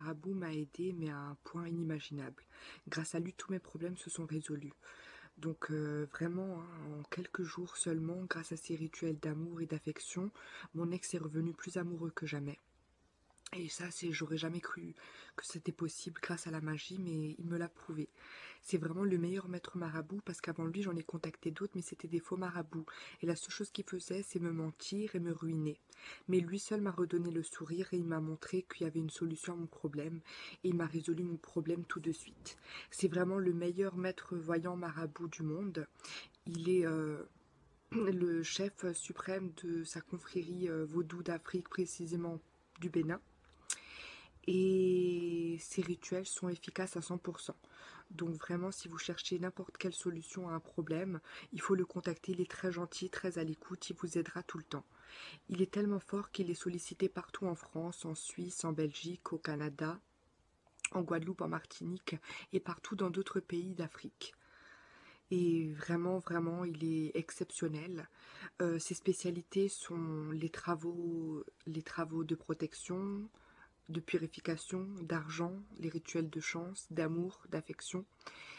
marabout m'a aidé, mais à un point inimaginable. Grâce à lui, tous mes problèmes se sont résolus. Donc vraiment, hein, en quelques jours seulement, grâce à ces rituels d'amour et d'affection, mon ex est revenu plus amoureux que jamais. Et ça, j'aurais jamais cru que c'était possible grâce à la magie, mais il me l'a prouvé. C'est vraiment le meilleur maître marabout parce qu'avant lui, j'en ai contacté d'autres, mais c'était des faux marabouts. Et la seule chose qu'il faisait, c'est me mentir et me ruiner. Mais lui seul m'a redonné le sourire et il m'a montré qu'il y avait une solution à mon problème. Et il m'a résolu mon problème tout de suite. C'est vraiment le meilleur maître voyant marabout du monde. Il est le chef suprême de sa confrérie vaudou d'Afrique, précisément du Bénin. Et ces rituels sont efficaces à 100%. Donc vraiment, si vous cherchez n'importe quelle solution à un problème, il faut le contacter. Il est très gentil, très à l'écoute, il vous aidera tout le temps. Il est tellement fort qu'il est sollicité partout en France, en Suisse, en Belgique, au Canada, en Guadeloupe, en Martinique et partout dans d'autres pays d'Afrique. Et vraiment, vraiment, il est exceptionnel. Ses spécialités sont les travaux de protection, de purification, d'argent, les rituels de chance, d'amour, d'affection.